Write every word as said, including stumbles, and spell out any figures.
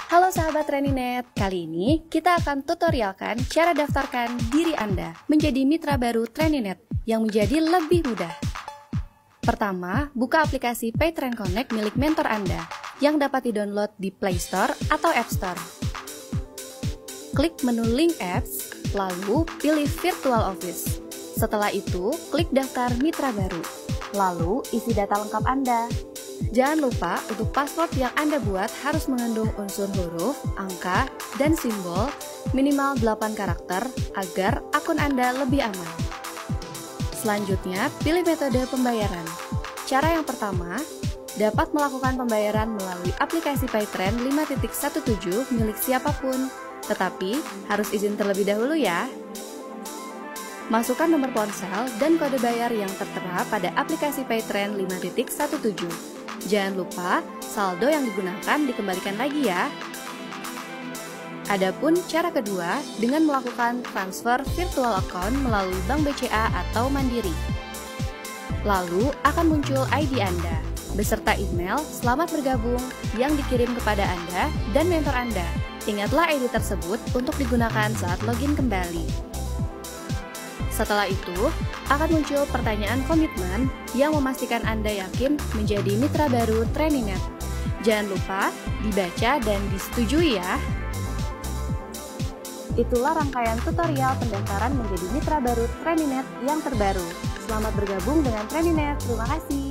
Halo sahabat Treninet, kali ini kita akan tutorialkan cara daftarkan diri Anda menjadi mitra baru Treninet yang menjadi lebih mudah. Pertama, buka aplikasi PayTren Connect milik mentor Anda yang dapat di-download di Play Store atau App Store. Klik menu link apps, lalu pilih Virtual Office. Setelah itu, klik daftar mitra baru, lalu isi data lengkap Anda. Jangan lupa untuk password yang Anda buat harus mengandung unsur huruf, angka, dan simbol minimal delapan karakter agar akun Anda lebih aman. Selanjutnya, pilih metode pembayaran. Cara yang pertama, dapat melakukan pembayaran melalui aplikasi PayTren lima titik tujuh belas milik siapapun, tetapi harus izin terlebih dahulu ya. Masukkan nomor ponsel dan kode bayar yang tertera pada aplikasi PayTren lima titik tujuh. Jangan lupa, saldo yang digunakan dikembalikan lagi ya. Adapun cara kedua, dengan melakukan transfer virtual account melalui Bank B C A atau Mandiri. Lalu akan muncul I D Anda, beserta email selamat bergabung yang dikirim kepada Anda dan mentor Anda. Ingatlah I D tersebut untuk digunakan saat login kembali. Setelah itu, akan muncul pertanyaan komitmen yang memastikan Anda yakin menjadi mitra baru Treninet. Jangan lupa dibaca dan disetujui ya. Itulah rangkaian tutorial pendaftaran menjadi mitra baru Treninet yang terbaru. Selamat bergabung dengan Treninet. Terima kasih.